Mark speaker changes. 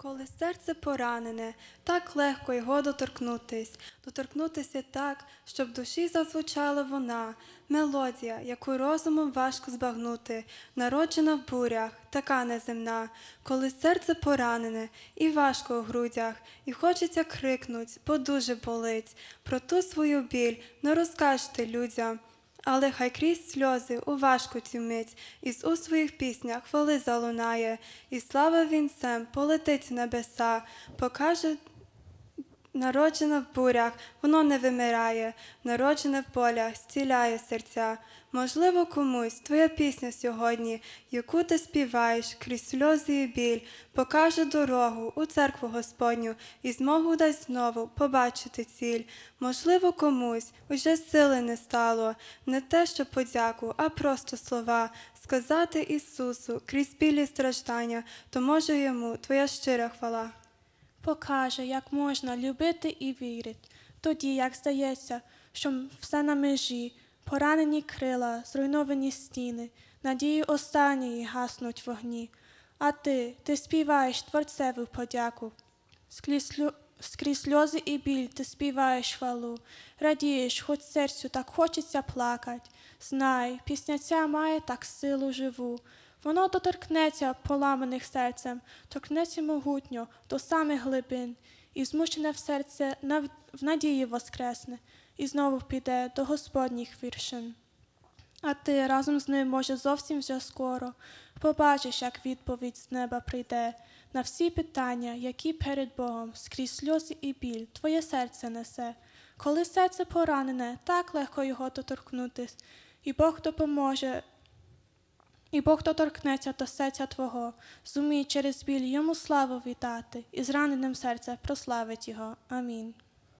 Speaker 1: Коли серце поранене, так легко його доторкнутися так, щоб душі зазвучала вона, мелодія, яку розумом важко збагнути, народжена в бурях, така неземна. Коли серце поранене і важко у грудях, і хочеться крикнуть, бо дуже болить, про ту свою біль не розкажете людям. Але хай крізь сльози у важку цю мить із у своїх піснях хвали залунає, і слава вінцем полетить в небеса, покаже, народжена в бурях, воно не вимирає, народжене в болях, зціляє серця. Можливо, комусь твоя пісня сьогодні, яку ти співаєш крізь сльози і біль, покаже дорогу у церкву Господню і змогу дасть знову побачити ціль. Можливо, комусь уже сили не стало, не те, що подяку, а просто слова сказати Ісусу крізь білі страждання, то може йому твоя щира хвала.
Speaker 2: Покаже, як можна любити і вірити, тоді, як здається, що все на межі, поранені крила, зруйновані стіни, надії останньої гаснуть вогні. А ти співаєш Творцеву подяку, скрізь сльози і біль ти співаєш хвалу, радієш, хоч серцю так хочеться плакать. Знай, пісня ця має так силу живу, воно доторкнеться поламаних серцем, торкнеться могутньо до самих глибин, і змучене в серце в надії воскресне, і знову піде до Господніх віршин. А ти разом з ним, може, зовсім вже скоро, побачиш, як відповідь з неба прийде на всі питання, які перед Богом скрізь сльози і біль твоє серце несе. Коли серце поранене, так легко його доторкнутись, і Бог допоможе. І Бог доторкнеться до серця твого, зумій через біль йому славу віддати, і зраненим серце прославить його. Амінь.